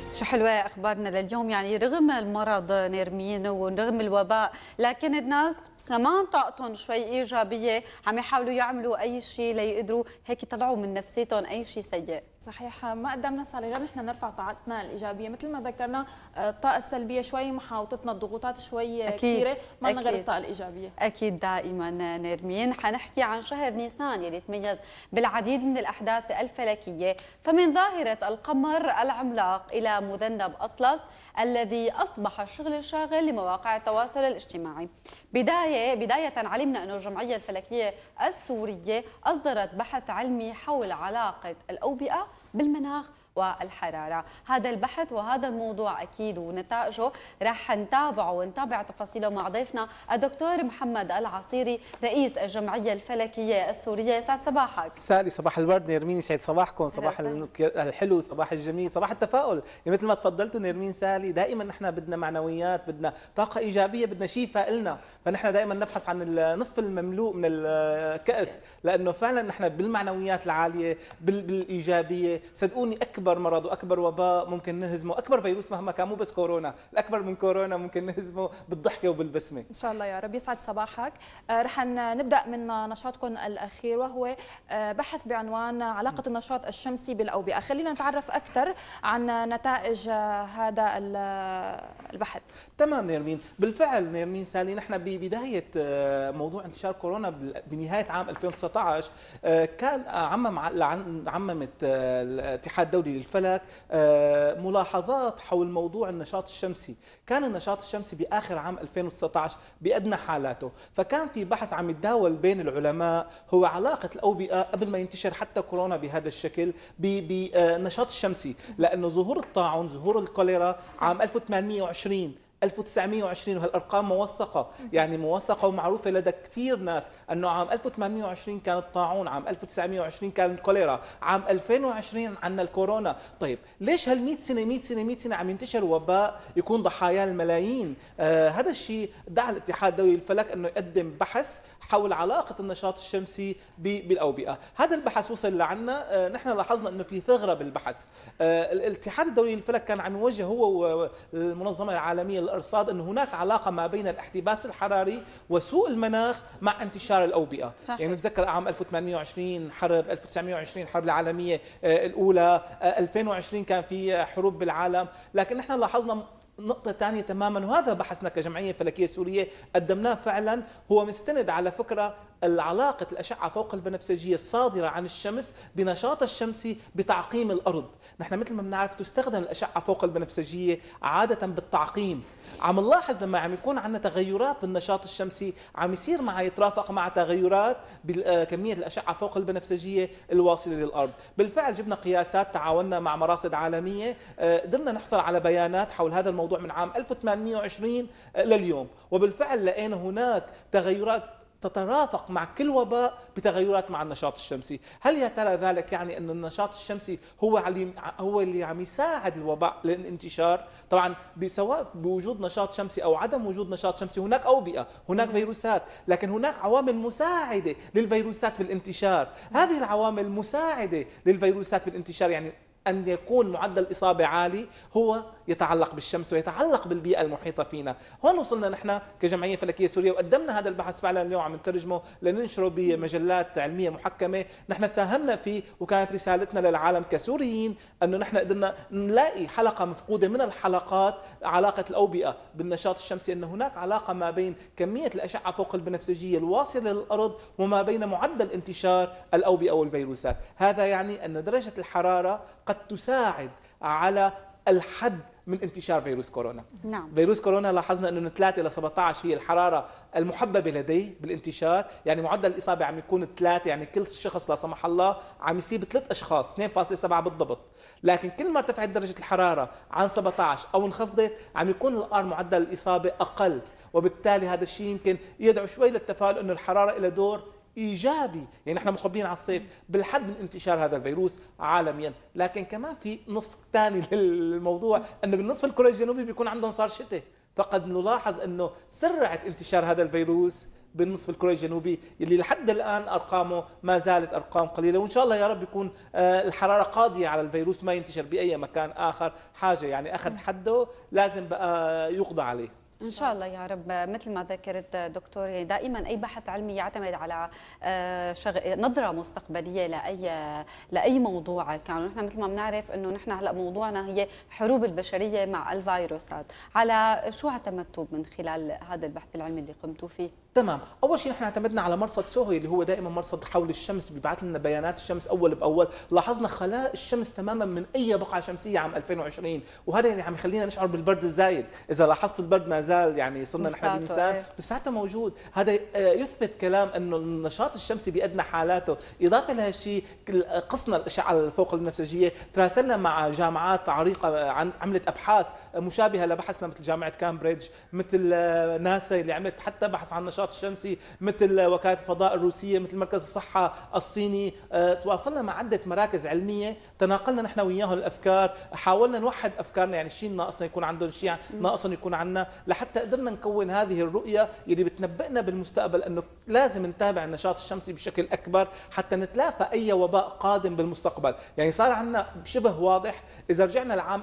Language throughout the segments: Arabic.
شو حلوة أخبارنا لليوم، يعني رغم المرض نيرمين ورغم الوباء، لكن الناس كمان طاقتهم شوي إيجابية، عم يحاولوا يعملوا أي شيء ليقدروا هيك يطلعوا من نفسيتهم أي شيء سيء. صحيح، ما قدمنا نسعى غير نحن نرفع طاقتنا الايجابيه، مثل ما ذكرنا الطاقه السلبيه شوي محاوطتنا، الضغوطات شوي كثيره، ما لنا غير الطاقه الايجابيه. اكيد دائما نيرمين. حنحكي عن شهر نيسان يلي تميز بالعديد من الاحداث الفلكيه، فمن ظاهره القمر العملاق الى مذنب اطلس الذي اصبح الشغل الشاغل لمواقع التواصل الاجتماعي. بدايه علمنا انه الجمعيه الفلكيه السوريه اصدرت بحث علمي حول علاقه الاوبئه بالمناخ والحرارة. هذا البحث وهذا الموضوع أكيد ونتائجه رح نتابعه ونتابع تفاصيله مع ضيفنا الدكتور محمد العصيري رئيس الجمعية الفلكية السورية. يسعد صباحك. سالي، صباح الورد نيرمين، يسعد صباحكم، صباح الحلو، صباح الجميل، صباح التفاؤل. يعني مثل ما تفضلتوا نيرمين سالي، دائما نحن بدنا معنويات، بدنا طاقة إيجابية، بدنا شيء فائلنا، فنحن دائما نبحث عن النصف المملوء من الكأس، لأنه فعلا نحن بالمعنويات العالية بالإيجابية. صدقوني أكبر مرض واكبر وباء ممكن نهزمه، اكبر فيروس مهما كان، مو بس كورونا، الاكبر من كورونا ممكن نهزمه بالضحكه وبالبسمه ان شاء الله يا رب. يسعد صباحك. رح نبدا من نشاطكم الاخير وهو بحث بعنوان علاقه النشاط الشمسي بالاوبئه. خلينا نتعرف اكثر عن نتائج هذا البحث. تمام نيرمين، بالفعل نيرمين سالي، نحن ببدايه موضوع انتشار كورونا بنهايه عام 2019 كان عممت الاتحاد الدولي للفلك ملاحظات حول موضوع النشاط الشمسي. كان النشاط الشمسي باخر عام 2019 بادنى حالاته، فكان في بحث عم يتداول بين العلماء هو علاقه الاوبئه قبل ما ينتشر حتى كورونا بهذا الشكل بالنشاط الشمسي، لانه ظهور الطاعون، ظهور الكوليرا عام 1820 1920، وهالارقام موثقه، يعني موثقه ومعروفه لدى كثير ناس انه عام 1820 كان الطاعون، عام 1920 كان الكوليرا، عام 2020 عندنا الكورونا. طيب ليش هال 100 سنه 100 سنه 100 سنه عم ينتشر وباء يكون ضحاياه الملايين؟ هذا الشيء دعا الاتحاد الدولي للفلك انه يقدم بحث حول علاقه النشاط الشمسي بالاوبئه. هذا البحث وصل لعنا، نحن لاحظنا انه في ثغره بالبحث. الاتحاد الدولي للفلك كان عم يوجه هو والمنظمه العالميه للارصاد انه هناك علاقه ما بين الاحتباس الحراري وسوء المناخ مع انتشار الاوبئه. صحيح. يعني نتذكر عام 1820 حرب، 1920 الحرب العالميه الاولى، 2020 كان في حروب بالعالم، لكن نحن لاحظنا نقطة ثانية تماما، وهذا بحثنا كجمعية فلكية سورية قدمناه فعلا، هو مستند على فكرة العلاقة الأشعة فوق البنفسجية الصادرة عن الشمس بنشاط الشمسي بتعقيم الأرض. نحن مثل ما بنعرف تستخدم الأشعة فوق البنفسجية عادة بالتعقيم. عم نلاحظ لما عم يكون عندنا تغيرات بالنشاط الشمسي عم يصير معها يترافق مع تغيرات بكمية الأشعة فوق البنفسجية الواصلة للأرض. بالفعل جبنا قياسات، تعاوننا مع مراصد عالمية، قدرنا نحصل على بيانات حول هذا الموضوع من عام 1820 لليوم، وبالفعل لقينا هناك تغيرات تترافق مع كل وباء بتغيرات مع النشاط الشمسي. هل يا ترى ذلك يعني أن النشاط الشمسي هو اللي عم يساعد الوباء للانتشار؟ طبعا سواء بوجود نشاط شمسي أو عدم وجود نشاط شمسي هناك أوبئة، هناك فيروسات، لكن هناك عوامل مساعدة للفيروسات بالانتشار. هذه العوامل المساعدة للفيروسات بالانتشار يعني أن يكون معدل الإصابة عالي هو يتعلق بالشمس ويتعلق بالبيئة المحيطة فينا. هون وصلنا نحن كجمعية فلكية سورية وقدمنا هذا البحث فعلا اليوم عم نترجمه لننشره بمجلات علمية محكمة. نحن ساهمنا فيه وكانت رسالتنا للعالم كسوريين أنه نحن قدرنا نلاقي حلقة مفقودة من الحلقات علاقة الأوبئة بالنشاط الشمسي، أن هناك علاقة ما بين كمية الأشعة فوق البنفسجية الواصلة للأرض وما بين معدل انتشار الأوبئة والفيروسات. هذا يعني أن درجة الحرارة قد تساعد على الحد من انتشار فيروس كورونا. نعم. فيروس كورونا لاحظنا انه من 3 الى 17 هي الحراره المحببه لديه بالانتشار، يعني معدل الاصابه عم يكون 3، يعني كل شخص لا سمح الله عم يصيب 3 اشخاص، 2.7 بالضبط. لكن كل ما ارتفعت درجه الحراره عن 17 او انخفضت عم يكون الار معدل الاصابه اقل، وبالتالي هذا الشيء يمكن يدعو شوي للتفاؤل انه الحراره لها دور ايجابي، يعني نحن مخبين على الصيف بالحد من انتشار هذا الفيروس عالميا. لكن كمان في نص ثاني للموضوع، انه بالنصف الكره الجنوبي بيكون عندهم صار شتاء، فقد نلاحظ انه سرعه انتشار هذا الفيروس بالنصف الكرة الجنوبي اللي لحد الآن أرقامه ما زالت أرقام قليلة، وإن شاء الله يا رب يكون الحرارة قاضية على الفيروس ما ينتشر بأي مكان آخر. حاجة يعني أخذ حده لازم بقى يقضى عليه ان شاء الله يا رب. مثل ما ذكرت دكتور، يعني دائما اي بحث علمي يعتمد على نظره مستقبليه لاي موضوع كان. نحن مثل ما بنعرف انه نحن هلا موضوعنا هي حروب البشريه مع الفيروسات، على شو اعتمدتوا من خلال هذا البحث العلمي اللي قمتوا فيه؟ تمام. اول شيء نحن اعتمدنا على مرصد سوهي اللي هو دائما مرصد حول الشمس، بيبعث لنا بيانات الشمس اول باول. لاحظنا خلاء الشمس تماما من اي بقعه شمسيه عام 2020، وهذا يعني عم يخلينا نشعر بالبرد الزايد. اذا لاحظتوا البرد ما زال يعني صرنا نحن بنيسان لساته موجود. هذا يثبت كلام انه النشاط الشمسي بأدنى حالاته. اضافه لهالشيء قصنا الاشعه الفوق البنفسجيه، تراسلنا مع جامعات عريقه عملت ابحاث مشابهه لبحثنا، مثل جامعه كامبريدج، مثل ناسا اللي عملت حتى بحث عن النشاط الشمسي، مثل وكالة الفضاء الروسية، مثل مركز الصحة الصيني. تواصلنا مع عدة مراكز علمية، تناقلنا نحن وياهم الأفكار، حاولنا نوحد أفكارنا، يعني الشيء ناقصنا يكون عندهم، شيء ناقصهم يكون عندنا، لحتى قدرنا نكون هذه الرؤية اللي بتنبئنا بالمستقبل أنه لازم نتابع النشاط الشمسي بشكل أكبر حتى نتلافى أي وباء قادم بالمستقبل. يعني صار عندنا شبه واضح. إذا رجعنا لعام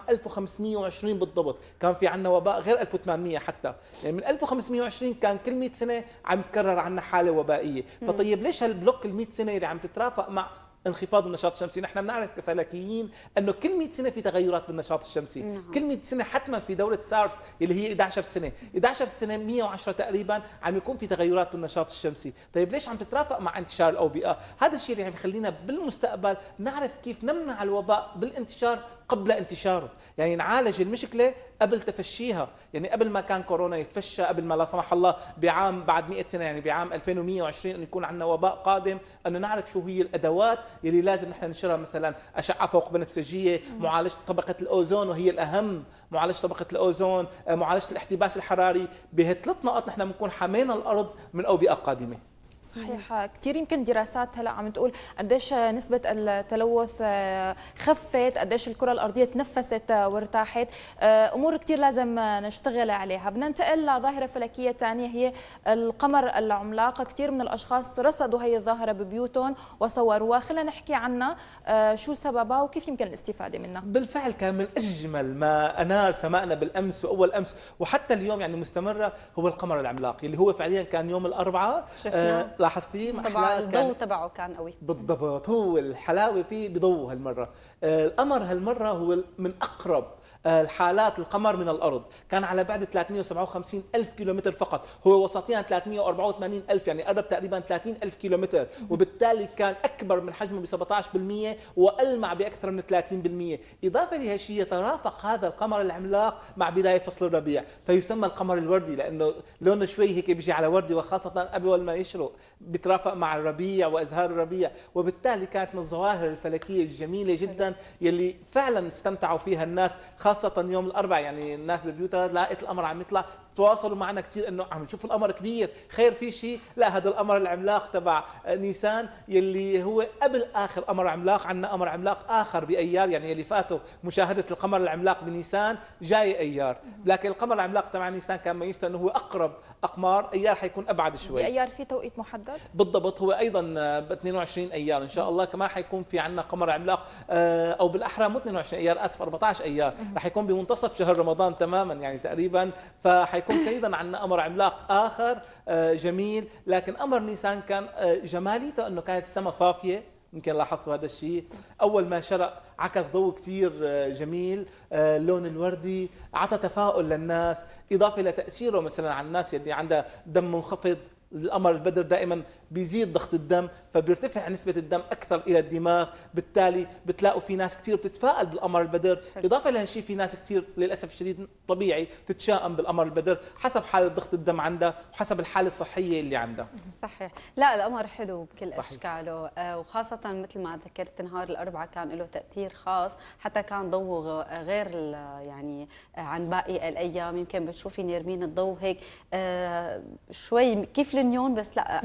1520 بالضبط كان في عندنا وباء غير 1800 حتى، يعني من 1520 كان كل 100 سنة عم تكرر عنا حاله وبائيه. فطيب ليش هالبلوك ال100 سنه اللي عم تترافق مع انخفاض النشاط الشمسي؟ نحن بنعرف كفلكيين انه كل 100 سنه في تغيرات بالنشاط الشمسي. كل 100 سنه حتما في دوره سارس اللي هي 11 سنه 11 سنه 110 تقريبا عم يكون في تغيرات بالنشاط الشمسي. طيب ليش عم تترافق مع انتشار الاوبئه؟ هذا الشيء اللي عم يخلينا بالمستقبل نعرف كيف نمنع الوباء بالانتشار قبل انتشاره، يعني نعالج المشكله قبل تفشيها. يعني قبل ما كان كورونا يتفشى، قبل ما لا سمح الله بعام بعد 100 سنه يعني بعام 2120 انه يكون عندنا وباء قادم، انه نعرف شو هي الادوات اللي لازم نحن ننشرها، مثلا اشعه فوق بنفسجيه، معالجه طبقه الاوزون وهي الاهم، معالجه طبقه الاوزون، معالجه الاحتباس الحراري. بهالثلاث نقط نحن بنكون حمينا الارض من اوبئه قادمه. صحيح. كثير يمكن دراسات هلا عم تقول قديش نسبة التلوث خفت، قديش الكرة الأرضية تنفست وارتاحت، أمور كثير لازم نشتغل عليها. بدنا ننتقل لظاهرة فلكية ثانية هي القمر العملاق. كثير من الأشخاص رصدوا هي الظاهرة ببيوتهم وصوروها، خلينا نحكي عنها، شو سببها وكيف يمكن الاستفادة منها. بالفعل كان من أجمل ما أنار سماءنا بالأمس وأول أمس وحتى اليوم يعني مستمرة هو القمر العملاق اللي هو فعليا كان يوم الأربعاء. لاحظتي طبعا الضوء تبعه كان قوي بالضبط. هو الحلاوه فيه بضوء هالمره. القمر هالمره هو من اقرب الحالات القمر من الأرض، كان على بعد 357 ألف كيلومتر فقط، هو وسطيا 384 ألف، يعني قرب تقريبا 30 ألف كيلومتر، وبالتالي كان أكبر من حجمه ب 17% وألمع بأكثر من 30%. إضافة لهالشيء يترافق هذا القمر العملاق مع بداية فصل الربيع، فيسمى القمر الوردي لأنه لونه شوي هيك بيجي على وردي، وخاصة قبل ما يشرق بيترافق مع الربيع وأزهار الربيع، وبالتالي كانت من الظواهر الفلكية الجميلة جدا يلي فعلا استمتعوا فيها الناس، خاصة يوم الأربعاء. يعني الناس ببيوتها لقيت القمر عم يطلع، تواصلوا معنا كثير انه عم نشوف القمر كبير، خير في شيء؟ لا، هذا القمر العملاق تبع نيسان يلي هو قبل اخر قمر عملاق. عندنا قمر عملاق اخر بايار، يعني يلي فاتوا مشاهده القمر العملاق بنيسان جاي ايار، لكن القمر العملاق تبع نيسان كان ميزته انه هو اقرب اقمار، ايار حيكون ابعد شوي. بايار في توقيت محدد؟ بالضبط، هو ايضا ب 22 ايار ان شاء الله. كمان حيكون في عندنا قمر عملاق او بالاحرى مو 22 ايار، اسف 14 ايار، رح يكون بمنتصف شهر رمضان تماما يعني تقريبا، فحيكون ايضا عندنا قمر عملاق اخر جميل. لكن قمر نيسان كان جماليته انه كانت السماء صافيه، يمكن لاحظتوا هذا الشيء، اول ما شرق عكس ضوء كثير جميل، اللون الوردي، اعطى تفاؤل للناس، اضافه لتاثيره مثلا على الناس اللي عندها دم منخفض. القمر البدر دائما بيزيد ضغط الدم، فبيرتفع نسبة الدم أكثر إلى الدماغ، بالتالي بتلاقوا في ناس كثير بتتفائل بالقمر البدر. إضافة لهالشيء في ناس كثير للأسف الشديد طبيعي تتشائم بالقمر البدر حسب حالة ضغط الدم عندها وحسب الحالة الصحية اللي عندها. صحيح. لا، القمر حلو بكل صحيح. أشكاله، وخاصة مثل ما ذكرت نهار الأربعاء كان له تأثير خاص، حتى كان ضوء غير يعني عن باقي الأيام. يمكن بتشوفي نيرمين الضوء هيك شوي كيف النيون، بس لا أعلى بشوي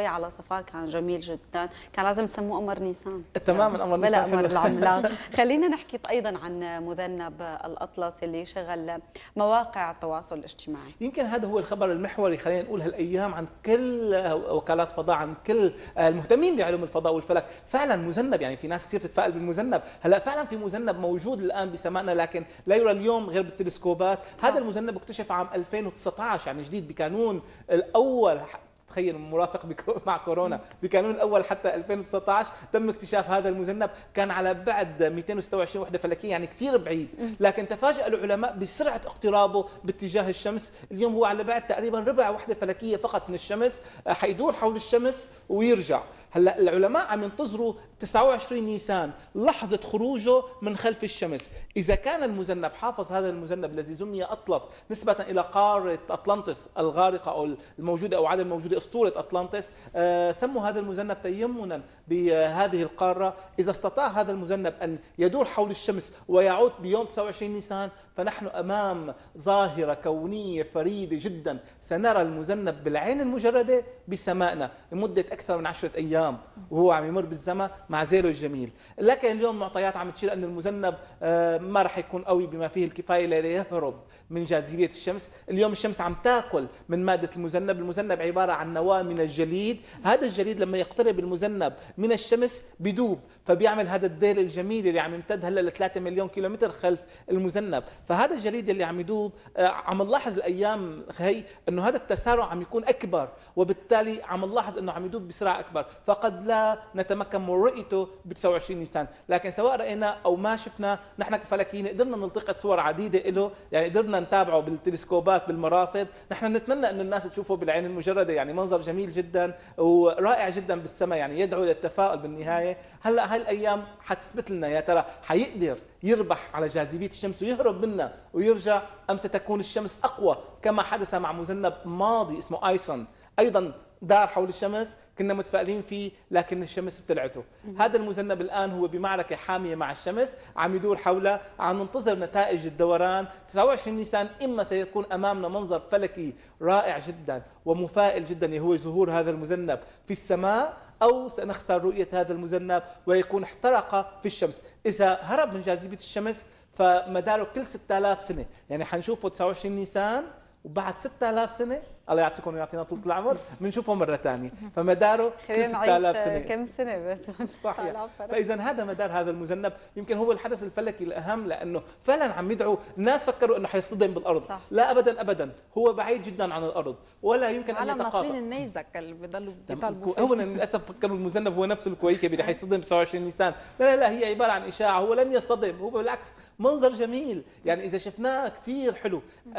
شوي على صفاء كان جميل جدا، كان لازم تسموه قمر نيسان. تماما قمر نيسان بلا قمر العملاق. خلينا نحكي ايضا عن مذنب الاطلس اللي شغل مواقع التواصل الاجتماعي. يمكن هذا هو الخبر المحوري خلينا نقول هالايام عن كل وكالات فضاء، عن كل المهتمين بعلوم الفضاء والفلك. فعلا مذنب، يعني في ناس كثير تتفائل بالمذنب. هلا فعلا في مذنب موجود الان بسمائنا لكن لا يرى اليوم غير بالتلسكوبات. هذا المذنب اكتشف عام 2019 يعني جديد بكانون الاول. تخيل مرافق مع كورونا بكانون الاول حتى 2019 تم اكتشاف هذا المذنب. كان على بعد 226 وحده فلكيه يعني كثير بعيد، لكن تفاجأ العلماء بسرعه اقترابه باتجاه الشمس. اليوم هو على بعد تقريبا ربع وحده فلكيه فقط من الشمس، حيدور حول الشمس ويرجع. هلا العلماء عم ينتظروا 29 نيسان لحظه خروجه من خلف الشمس. اذا كان المذنب حافظ، هذا المذنب الذي سمي اطلس نسبه الى قاره اطلنطس الغارقه او الموجوده او عدم موجوده اسطوره اطلنطس، سموا هذا المذنب تيمنا بهذه القاره. اذا استطاع هذا المذنب ان يدور حول الشمس ويعود بيوم 29 نيسان فنحن امام ظاهره كونيه فريده جدا. سنرى المذنب بالعين المجرده بسمائنا لمده اكثر من 10 ايام وهو عم يمر بالزمن مع زيرو الجميل. لكن اليوم معطيات عم تشير ان المذنب ما راح يكون قوي بما فيه الكفايه ليهرب من جاذبيه الشمس. اليوم الشمس عم تاكل من ماده المذنب. المذنب عباره عن نواه من الجليد. هذا الجليد لما يقترب المذنب من الشمس بدوب، فبيعمل هذا الديل الجميل اللي عم يمتد هلا ل 3 مليون كيلومتر خلف المذنب. فهذا الجليد اللي عم يدوب عم نلاحظ الايام هي انه هذا التسارع عم يكون اكبر، وبالتالي عم نلاحظ انه عم يدوب بسرعه اكبر، فقد لا نتمكن من رؤيته ب 29 نيسان. لكن سواء راينا او ما شفنا نحن كفلكيين قدرنا نلتقط صور عديده له، يعني قدرنا نتابعه بالتلسكوبات بالمراصد. نحن نتمنى انه الناس تشوفه بالعين المجرده، يعني منظر جميل جدا ورائع جدا بالسماء، يعني يدعو للتفاؤل بالنهايه. هلا هاي الايام حتثبت لنا يا ترى حيقدر يربح على جاذبيه الشمس ويهرب منها ويرجع، ام ستكون الشمس اقوى كما حدث مع مذنب ماضي اسمه ايسون ايضا دار حول الشمس كنا متفائلين فيه لكن الشمس ابتلعته. هذا المذنب الان هو بمعركه حاميه مع الشمس عم يدور حولها. عم ننتظر نتائج الدوران 29 نيسان. اما سيكون امامنا منظر فلكي رائع جدا ومفائل جدا هو ظهور هذا المذنب في السماء، او سنخسر رؤيه هذا المذنب ويكون احترق في الشمس. اذا هرب من جاذبيه الشمس فمداره كل 6000 سنه، يعني حنشوفه 29 نيسان وبعد 6000 سنه الله يعطيكم ويعطينا طول العمر بنشوفه مره ثانيه، فمداره كل 6000 سنه. كم سنه بس صحيح. فاذا هذا مدار هذا المذنب يمكن هو الحدث الفلكي الاهم، لانه فعلا عم يدعو. الناس فكروا انه حيصطدم بالارض، صح. لا ابدا ابدا، هو بعيد جدا عن الارض ولا يمكن ان يتقاطع. على النيزك اللي بضلوا بيطالبوا هو للاسف فكروا المذنب هو نفسه الكويكبي اللي حيصطدم ب 29 نيسان. لا هي عباره عن اشاعه، هو لن يصطدم، هو بالعكس منظر جميل. يعني اذا شفناه كثير حلو.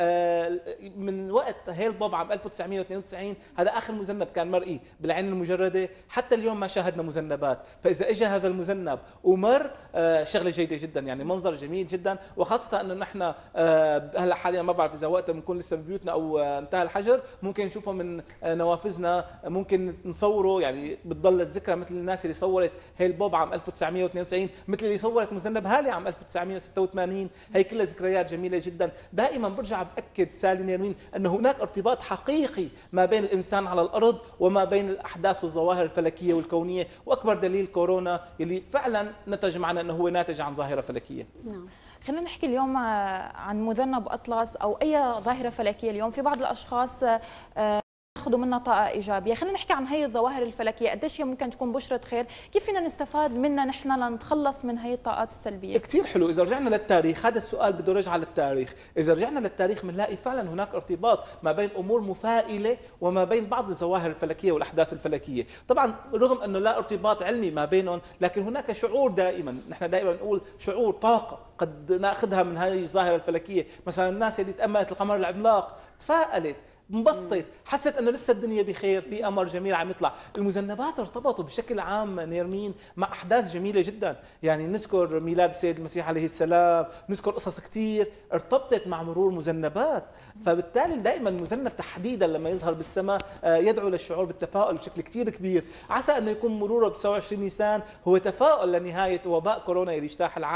من وقت هيل بوب عام 1992 هذا اخر مذنب كان مرئي بالعين المجرده، حتى اليوم ما شاهدنا مذنبات. فاذا اجى هذا المذنب ومر شغله جيده جدا، يعني منظر جميل جدا. وخاصه انه نحن هلا حاليا ما بعرف اذا وقتها بنكون لسه ببيوتنا او انتهى الحجر، ممكن نشوفه من نوافذنا، ممكن نصوره. يعني بتضل الذكرى مثل الناس اللي صورت هيل بوب عام 1992، مثل اللي صورت مذنب هالي عام 1986. هي كلها ذكريات جميله جدا. دائما برجع باكد سالي نيرمين انه هناك ارتباط حقيقي ما بين الانسان على الارض وما بين الاحداث والظواهر الفلكيه والكونيه، واكبر دليل كورونا اللي فعلا نتج معنا انه هو ناتج عن ظاهره فلكيه. نعم. خلينا نحكي اليوم عن مذنب اطلس او اي ظاهره فلكيه. اليوم في بعض الاشخاص ياخذوا منها طاقه ايجابيه. خلينا نحكي عن هي الظواهر الفلكيه، قديش هي ممكن تكون بشره خير، كيف فينا نستفاد منها نحن لنتخلص من هي الطاقات السلبيه؟ كثير حلو. اذا رجعنا للتاريخ، هذا السؤال بده يرجع للتاريخ. اذا رجعنا للتاريخ بنلاقي فعلا هناك ارتباط ما بين امور مفائله وما بين بعض الظواهر الفلكيه والاحداث الفلكيه. طبعا رغم انه لا ارتباط علمي ما بينهم، لكن هناك شعور دائما. نحن دائما نقول شعور طاقه قد ناخذها من هذه الظاهره الفلكيه. مثلا الناس اللي تاملت القمر العملاق تفائلت، انبسطت، حست انه لسه الدنيا بخير، في قمر جميل عم يطلع. المذنبات ارتبطوا بشكل عام نيرمين مع احداث جميله جدا، يعني نذكر ميلاد السيد المسيح عليه السلام، نذكر قصص كثير ارتبطت مع مرور مذنبات. فبالتالي دائما المذنب تحديدا لما يظهر بالسماء يدعو للشعور بالتفاؤل بشكل كثير كبير. عسى انه يكون مروره ب 29 نيسان هو تفاؤل لنهايه وباء كورونا اللي اجتاح العالم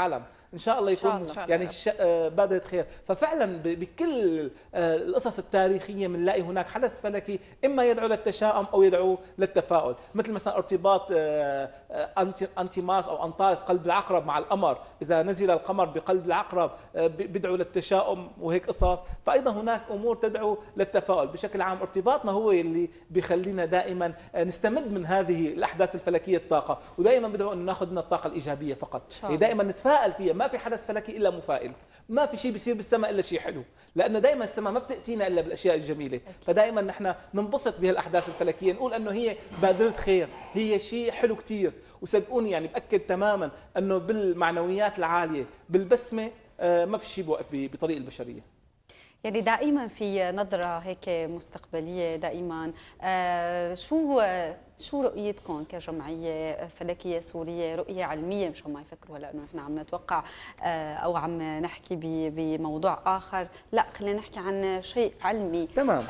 ان شاء الله يكون يعني بادره خير. ففعلا بكل القصص التاريخيه بنلاقي هناك حدث فلكي اما يدعو للتشاؤم او يدعو للتفاؤل، مثل مثلا ارتباط انتي مارس او انطارس قلب العقرب مع القمر، اذا نزل القمر بقلب العقرب بيدعو للتشاؤم وهيك قصص. فايضا هناك امور تدعو للتفاؤل. بشكل عام ارتباطنا هو اللي بيخلينا دائما نستمد من هذه الاحداث الفلكيه الطاقه، ودائما بدعو انه ناخذ من الطاقه الايجابيه فقط، دائما نتفائل فيها. ما في حدث فلكي الا مفائل، ما في شيء بيصير بالسماء الا شيء حلو، لانه دائما السماء ما بتاتينا الا بالاشياء الجميله. فدائما نحن ننبسط بهالاحداث الفلكيه، نقول انه هي بادره خير، هي شيء حلو كثير. وصدقوني يعني باكد تماما انه بالمعنويات العاليه بالبسمه ما في شيء بوقف بطريق البشريه. يعني دائما في نظرة هيك مستقبلية دائما، شو رؤيتكم كجمعية فلكية سورية، رؤية علمية مشان ما يفكروا هلا انه نحن عم نتوقع او عم نحكي بموضوع اخر، لا خلينا نحكي عن شيء علمي. تمام.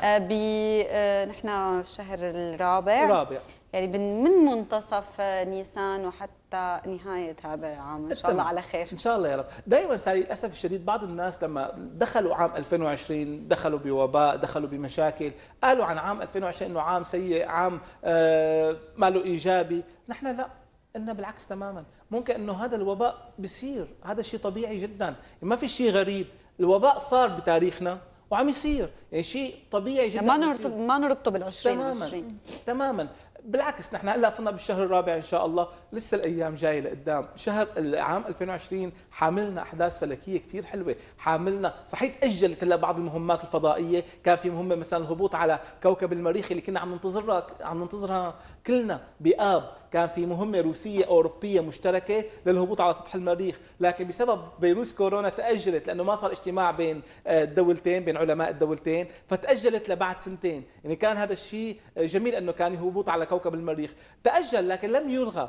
نحن الشهر الرابع يعني من منتصف نيسان وحتى نهاية هذا العام إن شاء الله على خير. إن شاء الله يا رب. دائما ساري للأسف الشديد بعض الناس لما دخلوا عام 2020 دخلوا بوباء، دخلوا بمشاكل، قالوا عن عام 2020 إنه عام سيء، عام ما له إيجابي. نحن لا، إنه بالعكس تماما. ممكن إنه هذا الوباء بيصير، هذا شيء طبيعي جدا، ما في شيء غريب. الوباء صار بتاريخنا وعم يصير، يعني شيء طبيعي جدا. ما نربطه بال2020 تماما. بالعكس نحن هلا صرنا بالشهر الرابع ان شاء الله، لسه الايام جايه لقدام. شهر العام 2020 حاملنا احداث فلكيه كثير حلوه، حاملنا صحيح تاجلت هلا بعض المهمات الفضائيه، كان في مهمه مثلا الهبوط على كوكب المريخ اللي كنا عم ننتظرها كلنا بآب، كان في مهمه روسيه اوروبيه مشتركه للهبوط على سطح المريخ، لكن بسبب فيروس كورونا تاجلت لانه ما صار اجتماع بين الدولتين، بين علماء الدولتين، فتاجلت لبعد سنتين. يعني كان هذا الشيء جميل انه كان هبوط على كوكب المريخ، تاجل لكن لم يلغى.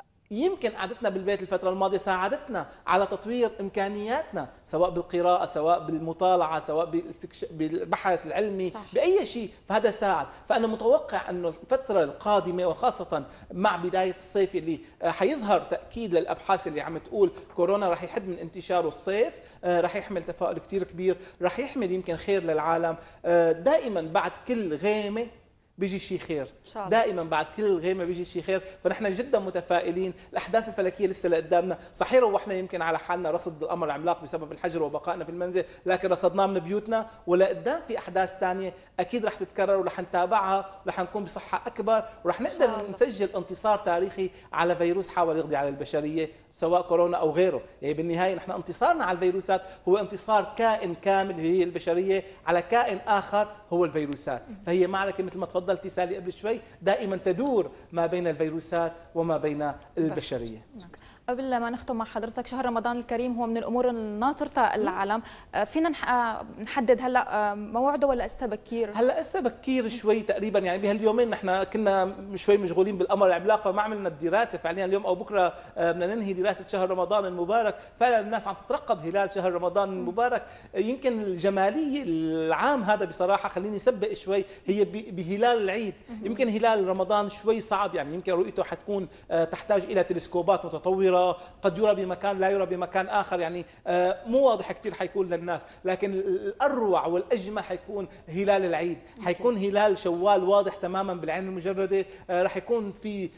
يمكن قعدتنا بالبيت الفترة الماضية ساعدتنا على تطوير إمكانياتنا، سواء بالقراءة، سواء بالمطالعة، سواء بالبحث العلمي، صح. بأي شيء، فهذا ساعد. فأنا متوقع أنه الفترة القادمة وخاصة مع بداية الصيف اللي حيظهر تأكيد للأبحاث اللي عم تقول كورونا رح يحد من انتشاره الصيف، رح يحمل تفاؤل كتير كبير، رح يحمل يمكن خير للعالم. دائما بعد كل غيمة بيجي شيء خير، دائما بعد كل غيمه بيجي شيء خير. فنحن جدا متفائلين. الاحداث الفلكيه لسه لقدامنا، صحيح روحنا يمكن على حالنا رصد القمر العملاق بسبب الحجر وبقائنا في المنزل، لكن رصدناه من بيوتنا، ولقدام في احداث ثانيه اكيد رح تتكرر ورح نتابعها ورح نكون بصحه اكبر، ورح نقدر نسجل انتصار تاريخي على فيروس حاول يقضي على البشريه سواء كورونا او غيره. يعني بالنهايه نحن انتصارنا على الفيروسات هو انتصار كائن كامل اللي هي البشريه على كائن اخر هو الفيروسات. فهي معركه مثل ما تفضلتي سالي قبل شوي، دائما تدور ما بين الفيروسات وما بين البشريه. قبل ما نختم مع حضرتك، شهر رمضان الكريم هو من الامور الناطره العالم، فينا نحدد هلا موعده ولا لسه بكير؟ هلا لسه بكير شوي تقريبا، يعني بهاليومين نحن كنا شوي مشغولين بالقمر العملاق فما عملنا الدراسه فعليا. اليوم او بكره بدنا ننهي دراسه شهر رمضان المبارك، فعلا الناس عم تترقب هلال شهر رمضان المبارك. يمكن الجماليه العام هذا بصراحه خليني سبق شوي هي بهلال العيد. يمكن هلال رمضان شوي صعب، يعني يمكن رؤيته حتكون تحتاج الى تلسكوبات متطوره، قد يرى بمكان لا يرى بمكان آخر، يعني مو واضح كثير حيكون للناس، لكن الأروع والأجمل حيكون هلال العيد، حيكون هلال شوال واضح تماما بالعين المجردة، رح يكون في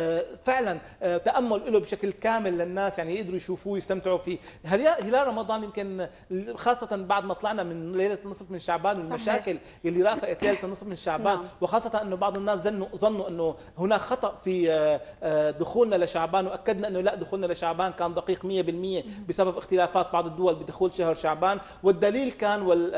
فعلا تأمل له بشكل كامل للناس، يعني يقدروا يشوفوه يستمتعوا فيه. هلال رمضان يمكن خاصة بعد ما طلعنا من ليلة النصف من شعبان والمشاكل اللي رافقت ليلة النصف من شعبان، وخاصة أنه بعض الناس ظنوا أنه هناك خطأ في دخولنا لشعبان، وأكدنا أنه لا، دخولنا لشعبان كان دقيق 100% بسبب اختلافات بعض الدول بدخول شهر شعبان. والدليل كان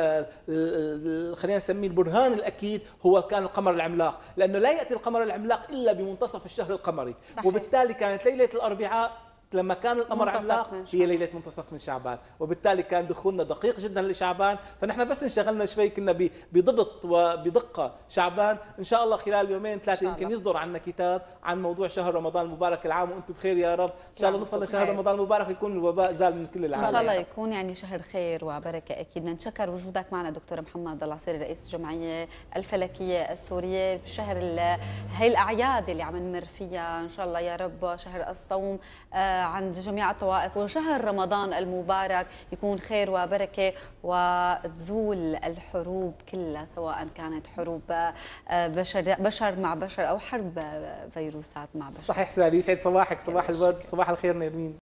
خلينا نسميه البرهان الأكيد هو كان القمر العملاق، لأنه لا يأتي القمر العملاق إلا بمنتصف الشهر القمري. صحيح. وبالتالي كانت ليلة الأربعاء لما كان القمر عملاق هي ليله منتصف من شعبان، وبالتالي كان دخولنا دقيق جدا لشعبان. فنحن بس انشغلنا شوي، كنا بضبط وبدقه شعبان. ان شاء الله خلال يومين ثلاثه يمكن يصدر عنا كتاب عن موضوع شهر رمضان المبارك. العام وانتم بخير يا رب، ان شاء الله نوصل لشهر رمضان المبارك يكون الوباء زال من كل العالم. ان شاء الله يكون يعني شهر خير وبركه. اكيد نتشكر وجودك معنا دكتور محمد العصيري رئيس الجمعيه الفلكيه السوريه بشهر هي الاعياد اللي عم نمر فيها ان شاء الله يا رب، شهر الصوم عند جميع الطوائف، وشهر رمضان المبارك يكون خير وبركة وتزول الحروب كلها، سواء كانت حروب بشر مع بشر أو حرب فيروسات مع بشر. صحيح سالي، يسعد صباحك، صباح الورد، صباح الخير نرمين.